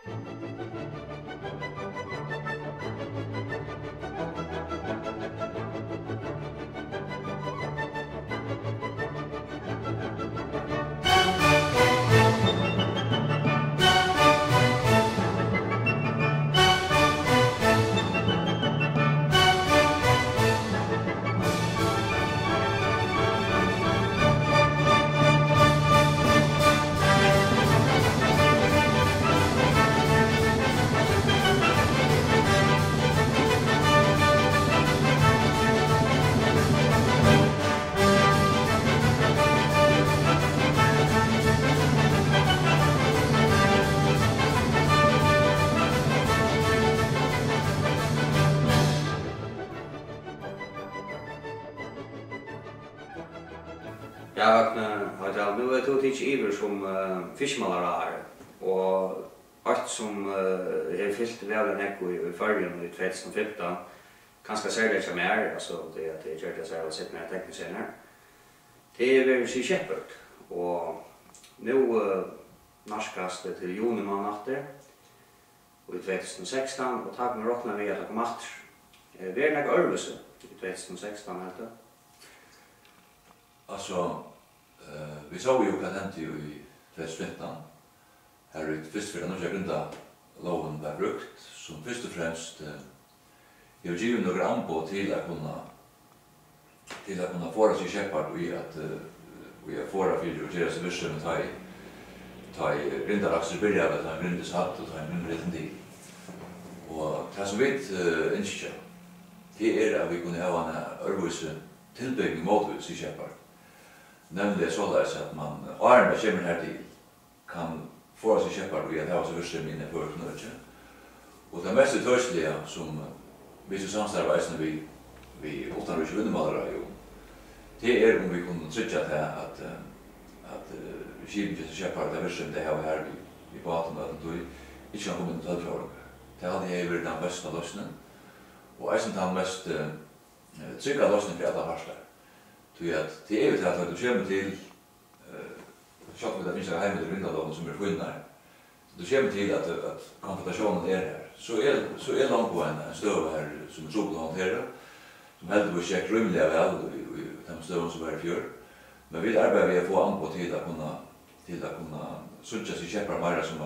Ja, nu är det inte iver som fiskmålare och allt som är fyllt väl en ekko i färgen i 2015 ganska särskilt som är alltså det att det gör det så här och sett med tekniskt här. Det är väl sig Shepherd och nu narskas det till juni månad och i 2016 och tack med räknar vi att komma åter. Det är några örvelse i 2016 helt. Alltså, vi såg ju vad hände i 2015. Här är först för den nya grunda loven var brukt som först och främst jag vill ge några anbud till att kunna få sig Shepherd och vi får att vi gör så visst med ta i grindaraxer börjar att han grundas hatt och ta en rätten tid. Och det som vi inte det är att vi kunde ha en örvelse tillbyggning mot sig Shepherd. Nämligen så där så att man arna kommer här till kan få sig Shepherd och att ha så visst minne för knötje. Och det mest törsliga som vi så samstarbetar vi utan att vinna ju. Det är om vi kunde trycka att skipen till Shepherd där visst det har här i båten att då inte kan komma till förråd. Det hade jag varit den bästa lösningen. Och är den mest trygga lösningen för alla harstar. Att det är ju att du kommer till chatten där finns det hemma i Vindalån som är skynnar. Du kommer till att konfrontationen är här. Så är långt på en stöv här som är så att hantera. Som helt på check rymliga väl i de stöven som är i fjör. Men vi arbetar vi att få an på till att kunna söka sig Shepherd mer som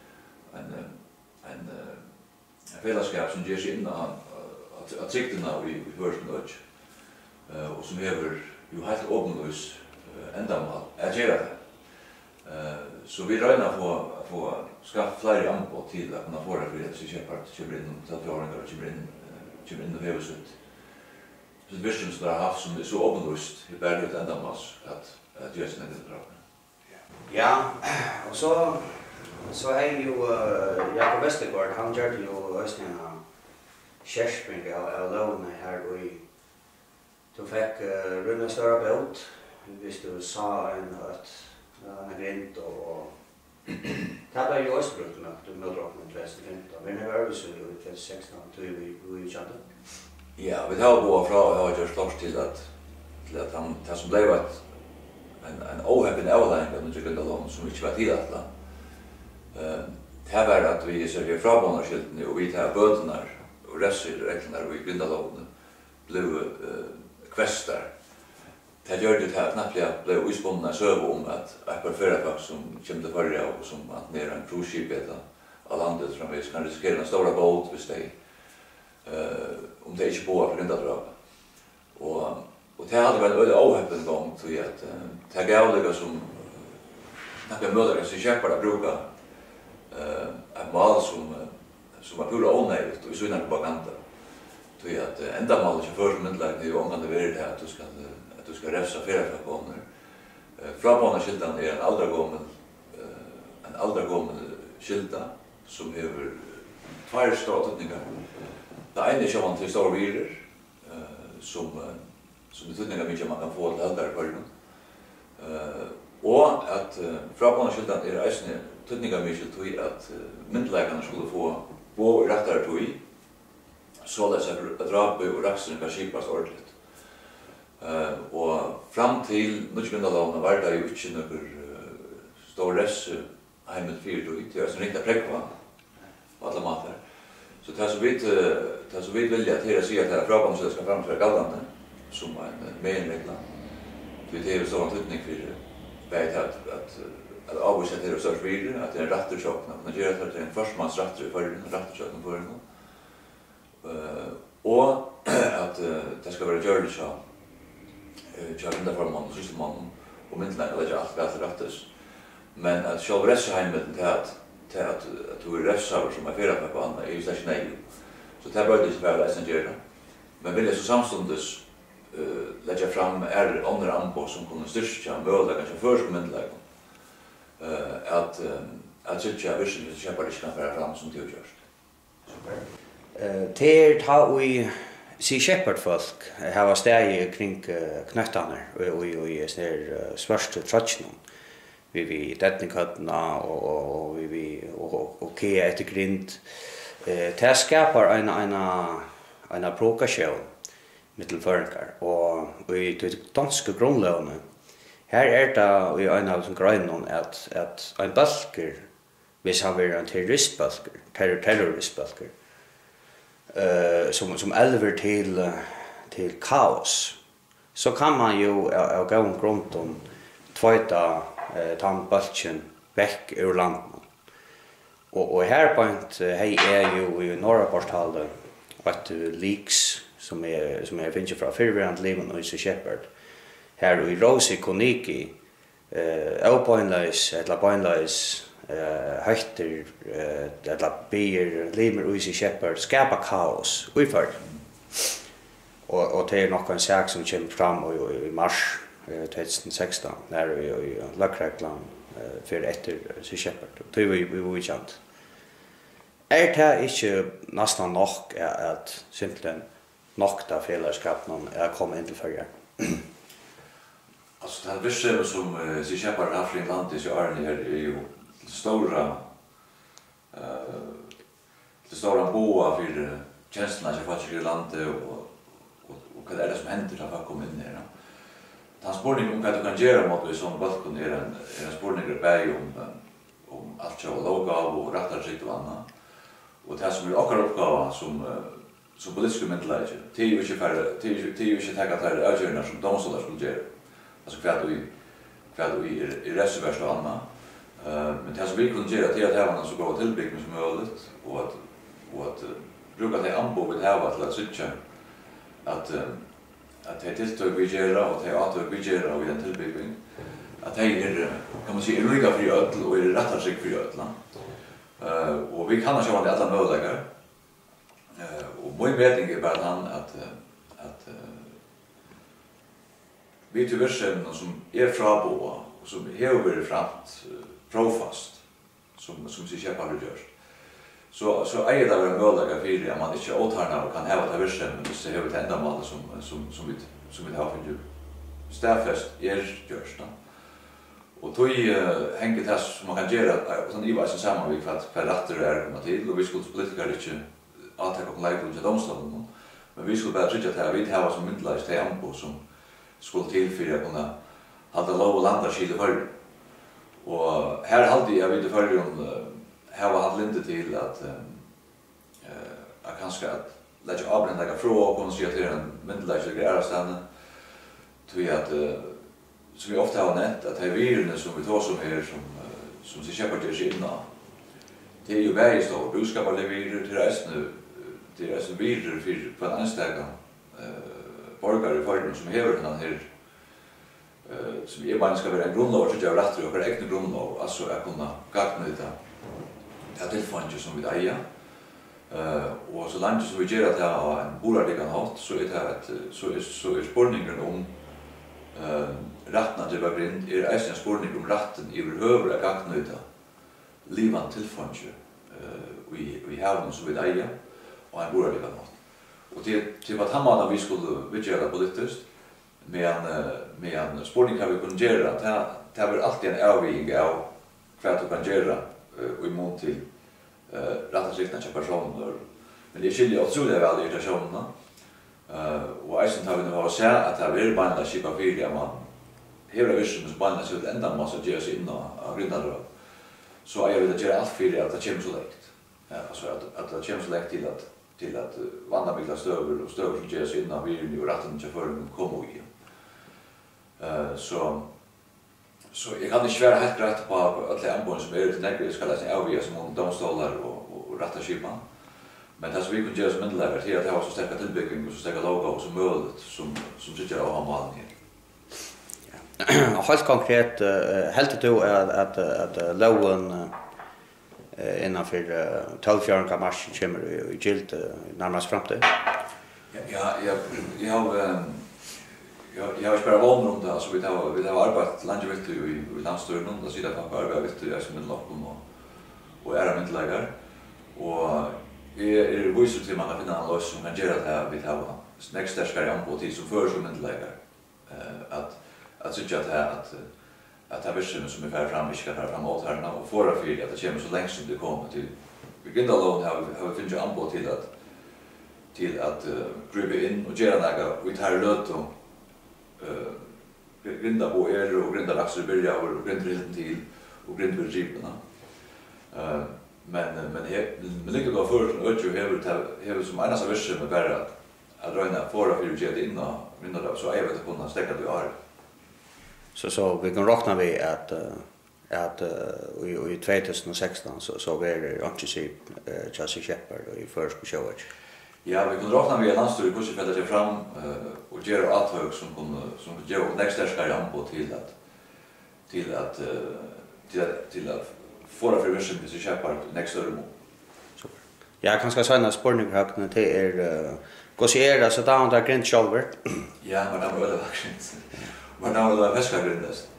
en fällskap som ger sig in att sikterna i förstnöd. Och som över ju helt åpenlös ändamål att göra det. Så vi röjnar få skaffa fler anbud till att kunna få det för att sig Shepherd kommer in till förordningar och kommer in och huset. Så det visst som det har haft som är så åpenlöst i berget ändamål att göra sina uppdrag. Ja, och så är ju Jakob Westergaard, han gör ju också en skärspring av lån här och i du fick rymma större båt, hvis du sa en grind och det var ju också brukt med du möter upp med 2015. Men det var ju så i 2016 tog vi kände. Ja, vi har gå fra och har gjort klart till att han det som blev en ohäppen avläggning av den lån som inte var tillåtna. Det var att vi sörjer frabånarskylten och vi tar böterna och resterreglerna och i Grindalån blev kvestar. Det gör det här knappt jag blev utspunna söv om att ett par företag som kommer till förra och som att ner en cruiseskip av landet framvis kan riskera en stora båt hvis de om det inte på att Grindadrag. Och det hade väl en ohäppen gång till att det gavliga som några mödrar sig Shepherd att bruka ett mal som var pura onödigt och i sådana propaganda. Till att ändamålet för förmedlingen är ju ångande värd att du ska räfsa färgfaktioner. Frabånarskyltan är en aldragången skylta som över två stora tydningar. Det ena är sjön till stora virer som tydningar mycket man kan få till äldre början. Och att frabånarskyltan är äsne tydningar mycket till att myndlägarna skulle få bo rättare till så att drape och raxen kan skipas ordentligt. Och fram till Nutjgrindalån var det ju inte någon stor rest hemmet fyrt och inte. Det är så riktigt präckva. på alla matar. Så det så vi vilja till att se att det här frågan ska framföra gallande som en menregla. Det är så en tydning för vet att avvisa till och så vidare att det är en ratterchock när det är att det är en förstmans ratter för en ratterchock på den. Och att det ska vara görligt så jag vet inte för man så som man och inte lägga allt rättes. Men att själva rättsheimet till att du är rättshavare som är fel på andra är ju släkt nej. Så det bör det inte vara essentiellt. Men vill jag så samstundes lägga fram andra anbud som kunde styrka möjliga kanske förskommendlägen. Att tycka visst att köpa det kan föra fram som det görs. Det har vi Sea Shepherd folk har steg kring knöttarna och i sån svärst trotchen. Vi detnikatna och vi och efter grind. Det skapar en provokation mittelförkar och i det danska grundlagen. Här det i en av grejerna att en balker vis han vill en terroristbalker som elver till kaos. Så kan man ju av gång runt om tvåta tandbalken väck ur landet. Och här point hej är ju i norra portalen att leaks som är finns från förvärande liven och Sea Shepherd. Här i Rosie Koniki eller pointless hötter eller beer limer och Sea Shepherd skapa kaos ungefär. Och det är nog en sak som kommer fram i mars 2016 när vi i Lackreklam för efter Sea Shepherd. Det vi känt. Det inte nästan nog att simpelthen nokta fällskapet är komma in till förra. Alltså det visste som Sea Shepherd har i landet så är det ju stora boa för tjänsterna som faktiskt i landet och vad är det som händer när man kommer in här. Transportning om vad du kan göra mot som balkon är en spårning om allt så låga och rätta sig och annat. Och det som är också uppgåva som politiska mentalitet. Det är ju inte ta att det avgörande som domstolar skulle göra. Alltså kvad vi i reservers och annat. Men det som vi kunde göra till att ha så bra tillblickning som möjligt och att bruka det anbud vi har till att sytja att det tilltag vi gör och det åtgärd vi gör och den tillblickning att det är kan man säga lika för öll och är rättare sig för öll. Och vi kan ha det alla möjliga. Och min mening är bara att vi till versen som är fraboa och som har varit framt profast som Sea Shepherd görs. Så är det väl möjliga för att man inte åtarna och kan ha det versen så har vi ett ändamål som vi har för stäffest görs då. Och då hänger det som man kan göra utan i vad som samman vi för rätter är komma till och vi skulle politiker inte attacka och lägga under domstolen. Men vi skulle bara trycka att vi har som myndighet till anbud som skulle till för att kunna hålla lov och landa skilda för. Och här hade jag vid för här var hade inte till att kanske att lägga avbrända frågor och kunna säga till en myndighet grejer stanna till att som vi ofta har nämnt att det är virus som vi tar som är som Sea Shepherd är inna. Det är ju väldigt stor budskap av det virus till resten det är så virus för en anställda borgare för som har den här som är bara ska vara en grundlag så jag rätt och korrekt grundlag alltså att kunna gagna det här tillfället som vi där och så långt som vi gör att ha en bolagligan haft så är det så är spårningen om rätten till bagrind är en spårning om rätten överhuvud att gagna det livan tillfället vi har någon som vi där och en bolagligan haft och det var tamma vi skulle göra politiskt med en spårning kan vi kunna göra det är alltid en avvägning av vad du kan göra i mån till rätta sikten till personer. Men det skiljer otroligt väl i irritationerna. Och eisen tar vi nu att säga att det är bara att skippa fyra man hela vision som bara så ända massa görs in och grindar. Så jag vill göra allt för att det kommer så lätt. alltså att det kommer så länge till att vandra mikla stöver och stöver som ger sig innan vi nu rätten till för komma i. Så jag kan inte svära helt rätt på alla anbuden som är till nägre ska läsa avvia som domstolar och rätta skipan. Men det som vi kunde göra som myndigheter till att det har så starka tillbyggning och så starka logo som möjligt som sitter av malen här. Helt konkret, helt du att loven innanför 12 mars kommer i gilt närmast framtid? Jag har spelat vån om det, alltså vi har arbetat länge vitt i landstyrelsen, där sitter jag på arbetet vitt i Smidloppen och era myndlägare. Och vi är visar till man att finna en lösning som kan göra det här vi har nästa stärkare anbud till som föreslår myndlägare. Att tycka att det är som är färre fram, vi ska färre framåt här och förra fyra att det kommer så länge som det kommer till. Vi Grindalån har vi finnit anbud till att gripa in och göra något och ta löt och grinda på och grinda laxar börja och grinda till och grinda vid riporna. Men lika då först och över som annars av värsta med bara att röjna förra fyra och göra in och grinda så jag vet att kunna stäcka det har. Så vi kan räkna med att i 2016 så är det antisip Chelsea Shepherd och i först show. Ja, vi kan räkna med att landstyret kanske fäller sig fram och göra avtök som gör nästa stärkare anbud till att föra förversen till Shepherd nästa år. Ja, kanske såna spårning högna till hur ser det så där grind shoulder. Ja, men det var väl faktiskt. Men det var väskargrindast.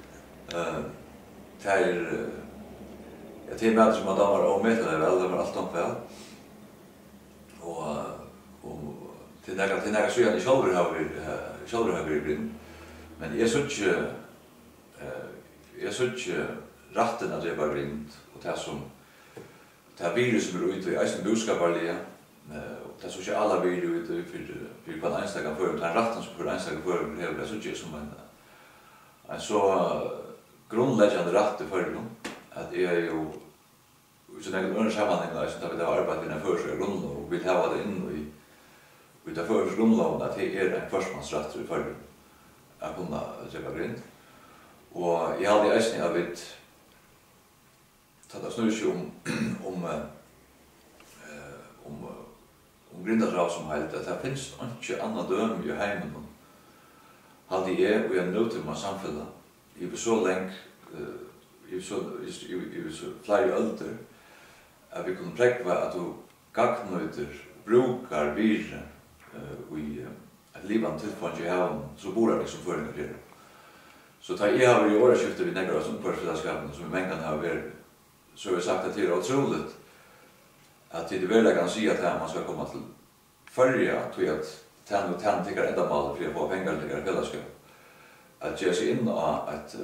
Det är jag till med som man damer och meter det väl, det var allt om väl. Och till några så jag shoulder har vi grind. Men jag såg ratten att det var grind och det här virus som är ute i eisen boskaparliga. Och det såg alla virus ute för på en enstaka för den ratten som på en enstaka för det såg ju som en så grundläggande rätt för dem att är ju så när det undersammanhang där så det har arbetat i den första grunden och vill ha det in i det första grundlagen att det är en förstmansrätt för att kunna köpa grind. Och jag hade ägstning av ett det snurrar sig om grindardrav som helt att det finns inte andra döm i hemmen. Hade jag och jag nöter med samfället i så länge i så flera ålder att vi kunde präkva att du gagnöter brukar virre i ett livan tillfång i haven så bor det liksom föringar till det. Så tar jag har i årskiftet vid nägra som uppförsfällskapen som i mängden har varit så har vi sagt att det är otroligt att det är väl kan säga att man ska komma till följa till att tända tycker ända mal för att få pengar till det fällskap. Att ge sig in och att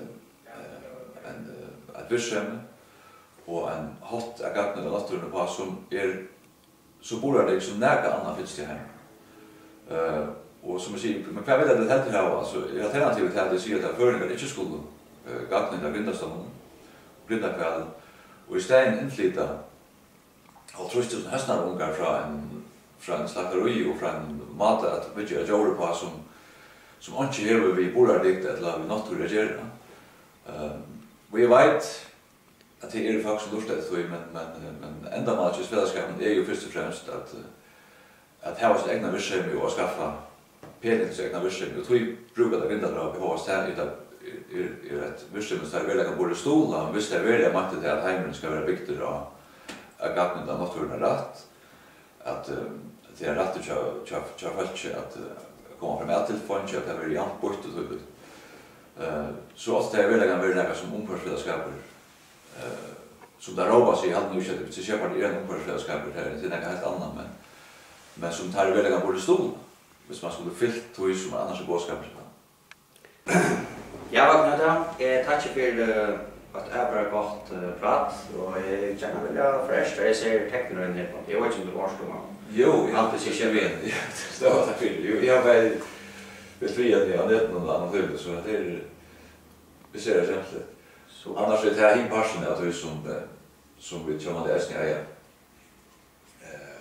virsem och en hot agagna den naturen på som är så bor det liksom nära annan finns det hem. Och som jag säger, men jag vet att det helt här alltså alternativet är att säga att föreningar inte skulle gagna den grindastammen, grindakvällen och istället inflyta och trösta hästar ungar från en slakteri och från mat att bygga jord på som inte hever vi bor dikt eller vi natur reagera. Vi vet att det är faktiskt lustigt men ända man just fällskapen är ju först och främst att ha sitt egna virsem och skaffa pengar till egna virsem och tror brukar det grindardrag vi har här i ett virsem så väl kan både stola visst är väl makten till att hemmen ska vara byggt och att gagna den naturen rätt att det är rätt att att komma fram till fånge att det är jämnt bort och så så att det är väl kan vara något som omförsfällskaper som där råbar sig helt nu så köper det en omförsfällskaper det är något helt annat men som tar väl kan både stol hvis man skulle fyllt tog som annars är bådskaper. Ja, Vagnata, tack för att jag bara gott prat och jag känner väl jag förresten jag ser tecknar in det. Jag vet inte var ska man. Jo, jag har precis jag vet. Det var tack för det. Jag var befriad det av det någon annan tid så att det vi ser det rätt. Annars är det här inpassen att det som vi tror det är snära.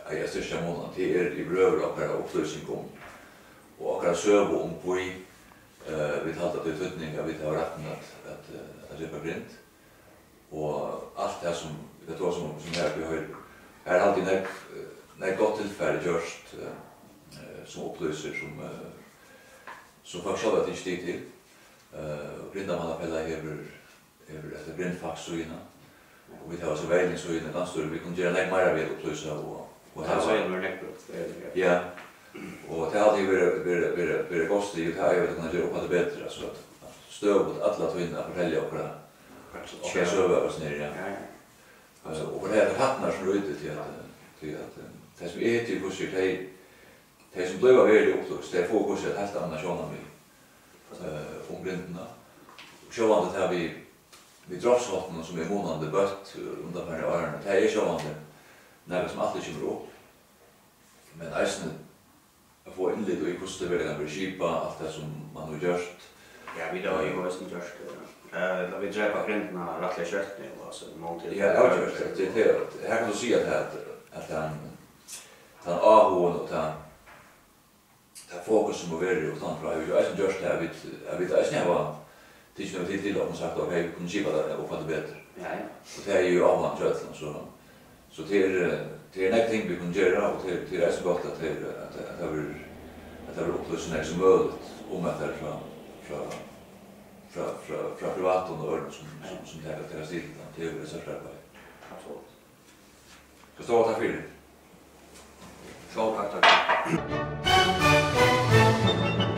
jag största månaden till i bröver och bara upplösning om och akkurat söv om vi vi talade till tutning att vi har rätten att köpa grint och allt det som det tror som här vi har här alltid när gott tillfälle görs som upplöser som folk själva inte stig till Grindamannafellar över ett grindfax så innan och vi tar oss vägen så innan så vi kunde göra något mer vid upplösa och här så är det ja och det har alltid varit kostligt och jag vet att kunna göra det bättre så att stöv åt alla tvinna fortälja och bara söva oss ner igen. Och det här hattnar som ute till att det som är till kurser det som blev väldigt upptagst det får kurser ett helt annat sjåna med om grindarna. Sjåvandet här vi dropsvatten som är månande bött under de här åren. Det här är sjåvandet när som alltid kommer upp. Men eisen att få inled och i koster väl kan skipa allt det som man har gjort. Ja, vi då ju vad som görs det. Vi dräpa grindarna rättliga kött nu alltså mångt. Ja, det här kan du se att han avhån och han fokus som är väldigt utan för jag som görs det här jag vet att jag var till att man sagt okej vi kunde skipa det och få det bättre. Ja. Och det är ju avhån kötlen så det är någonting vi kan göra och det är så gott att det är upplösningar som möjligt om att det är från privat och öron som det är till det är resursarbete. Absolut. Förstår att det är Så tack.